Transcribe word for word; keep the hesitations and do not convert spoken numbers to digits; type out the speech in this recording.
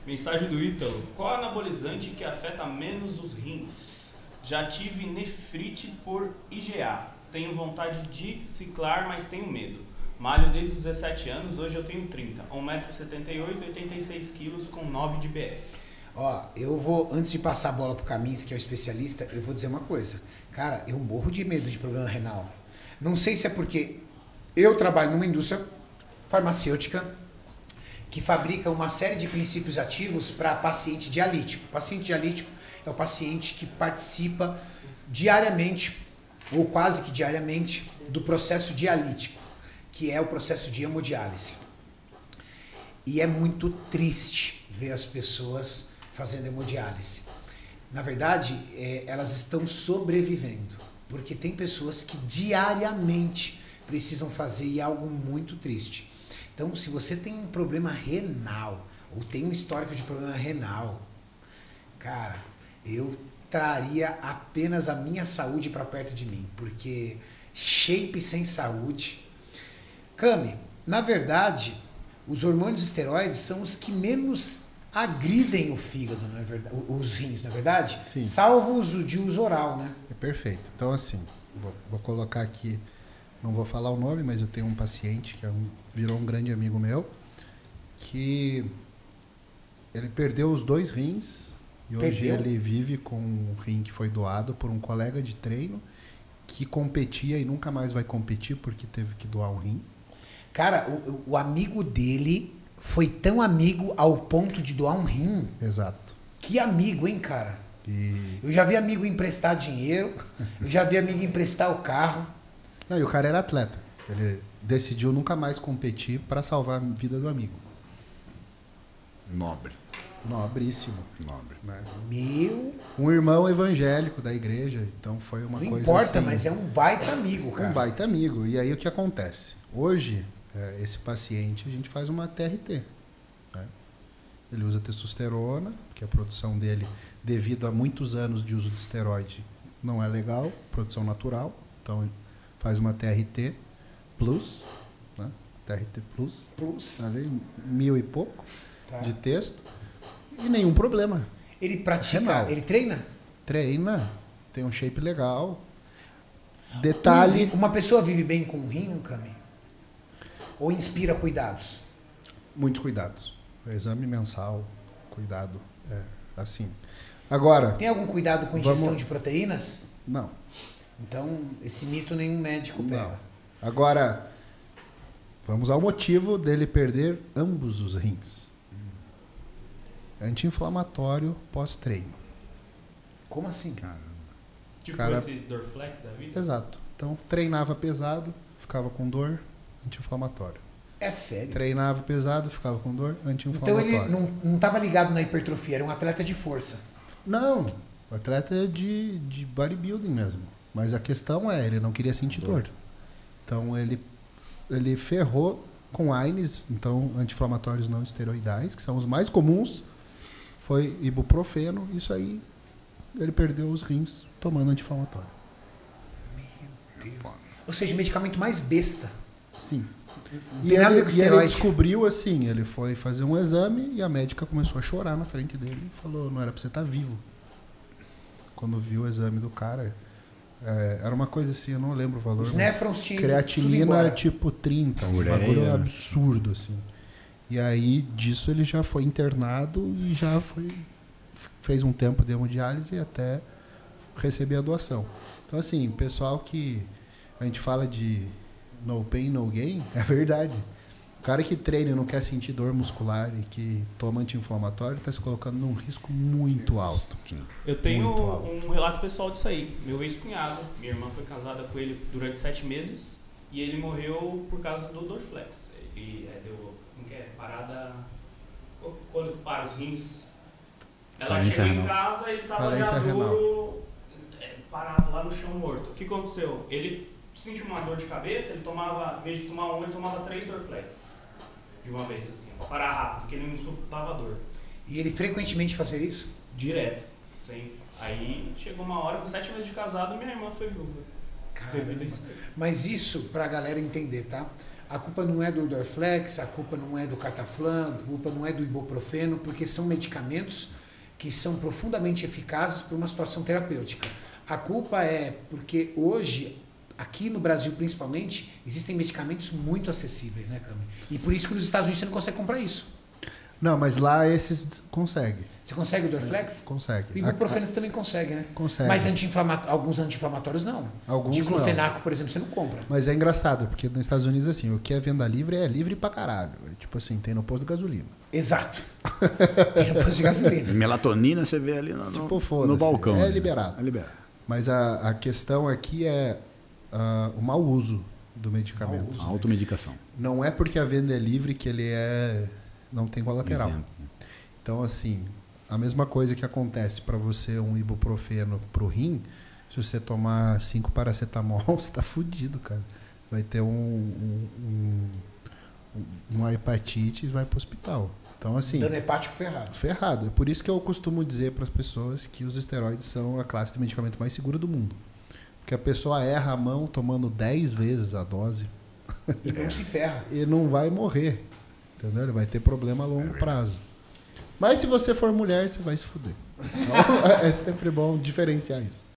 Mensagem do Ítalo. Qual anabolizante que afeta menos os rins? Já tive nefrite por I G A. Tenho vontade de ciclar, mas tenho medo. Malho desde os dezessete anos, hoje eu tenho trinta. um metro e setenta e oito, oitenta e seis quilos com nove de B F. Ó, eu vou, antes de passar a bola pro Camins, que é o especialista, eu vou dizer uma coisa. Cara, eu morro de medo de problema renal. Não sei se é porque eu trabalho numa indústria farmacêutica que fabrica uma série de princípios ativos para paciente dialítico. O paciente dialítico é o paciente que participa diariamente, ou quase que diariamente, do processo dialítico, que é o processo de hemodiálise. E é muito triste ver as pessoas fazendo hemodiálise. Na verdade, é, elas estão sobrevivendo, porque tem pessoas que diariamente precisam fazer e é algo muito triste. Então, se você tem um problema renal, ou tem um histórico de problema renal, cara, eu traria apenas a minha saúde para perto de mim, porque shape sem saúde... Cami, na verdade, os hormônios esteroides são os que menos agridem o fígado, não é verdade? Os rins, não é verdade? Sim. Salvo o de uso oral, né? É perfeito. Então, assim, vou, vou colocar aqui, não vou falar o nome, mas eu tenho um paciente que é um, virou um grande amigo meu, que ele perdeu os dois rins e hoje Perdeu? ele vive com um rim que foi doado por um colega de treino que competia e nunca mais vai competir porque teve que doar um rim. Cara, o, o amigo dele foi tão amigo ao ponto de doar um rim. Exato. Que amigo, hein, cara? E... Eu já vi amigo emprestar dinheiro, eu já vi amigo emprestar o carro. Não, e o cara era atleta. Ele decidiu nunca mais competir para salvar a vida do amigo. Nobre. Nobríssimo. Nobre. Né? Meu... Um irmão evangélico da igreja, então foi uma Não coisa importa, assim, mas é um baita amigo, cara. um baita amigo. E aí o que acontece? Hoje, é, esse paciente, a gente faz uma T R T. Né? Ele usa testosterona, porque a produção dele, devido a muitos anos de uso de esteroide, não é legal, produção natural. Então, faz uma T R T plus, né? T R T plus, Plus. ali, mil e pouco Tá. de texto, e nenhum problema. Ele pratica, Renal. ele treina? Treina, tem um shape legal. Detalhe... Uma pessoa vive bem com um rim, Cami? Ou inspira cuidados? Muitos cuidados. Exame mensal, cuidado, é, assim. Agora... Tem algum cuidado com ingestão vamos... de proteínas? Não. Então, esse mito nenhum médico pega. Não. Agora, vamos ao motivo dele perder ambos os rins. Anti-inflamatório pós-treino. Como assim? Caramba. Tipo Cara- esses Dorflex da vida? Exato. Então, treinava pesado, ficava com dor, anti-inflamatório. É sério? Treinava pesado, ficava com dor, Então anti-inflamatório. ele não, não tava ligado na hipertrofia, era um atleta de força. Não, o atleta é de, de bodybuilding mesmo. Mas a questão é, ele não queria sentir dor. Então ele, ele ferrou com A I N Es, então anti-inflamatórios não esteroidais, que são os mais comuns. Foi ibuprofeno, isso aí ele perdeu os rins tomando anti-inflamatório. Ou seja, o medicamento mais besta. Sim. Não E tem nada a ver ele, com e ele esteroide. descobriu assim, ele foi fazer um exame e a médica começou a chorar na frente dele e falou, não era pra você estar vivo. Quando viu o exame do cara, é, era uma coisa assim, eu não lembro o valor. Os mas néfrons tinham tudo creatinina embora. tipo trinta, um Ureia. bagulho absurdo assim. E aí disso ele já foi internado e já foi fez um tempo de hemodiálise até receber a doação. Então assim, pessoal que a gente fala de no pain, no gain, é verdade. O cara que treina e não quer sentir dor muscular e que toma anti-inflamatório está se colocando num risco muito alto. Sim. Eu tenho Muito alto. um relato pessoal disso aí. Meu ex-cunhado, minha irmã foi casada com ele durante sete meses e ele morreu por causa do Dorflex. Ele é, deu, como que é, parada... Quando tu para os rins... Ela Falência chegou em renal. casa e ele tava Falência já renal. duro, é, parado lá no chão morto. O que aconteceu? Ele sentiu uma dor de cabeça, ele tomava, em vez de tomar um, ele tomava três Dorflex. De uma vez assim, pra parar rápido, porque ele não suportava a dor. E ele frequentemente fazia isso? Direto, sempre. Aí chegou uma hora, com sete meses de casado, minha irmã foi viúva. Caramba. Devido a isso. Mas isso, pra galera entender, tá? A culpa não é do Dorflex, a culpa não é do Cataflam, a culpa não é do Ibuprofeno, porque são medicamentos que são profundamente eficazes para uma situação terapêutica. A culpa é porque hoje, aqui no Brasil principalmente, existem medicamentos muito acessíveis, né, Cami? E por isso que nos Estados Unidos você não consegue comprar isso. Não, mas lá esses consegue. Você consegue o Dorflex? Consegue. O Ibuprofeno você também consegue, né? Consegue. Mas anti-inflama- alguns anti-inflamatórios não. Alguns Diclofenaco, não. por exemplo, você não compra. Mas é engraçado, porque nos Estados Unidos, assim, o que é venda livre é livre pra caralho. É tipo assim, tem no posto de gasolina. Exato. Tem no posto de gasolina. Melatonina você vê ali no, no, Tipo, foda-se. no balcão. É ali. liberado. É liberado. Mas a, a questão aqui é uh, o mau uso do medicamento. A automedicação. Não é porque a venda é livre que ele é não tem colateral. Isento. Então, assim, a mesma coisa que acontece para você um ibuprofeno pro rim, se você tomar cinco paracetamol, você tá fudido, cara. Vai ter um, um, um, uma hepatite e vai pro hospital. Então, assim... Dano hepático ferrado. Ferrado. É por isso que eu costumo dizer para as pessoas que os esteroides são a classe de medicamento mais segura do mundo. Porque a pessoa erra a mão tomando dez vezes a dose E não se ferra. e não vai morrer. Entendeu? Ele vai ter problema a longo prazo. Mas se você for mulher, você vai se fuder. Então, é sempre bom diferenciar isso.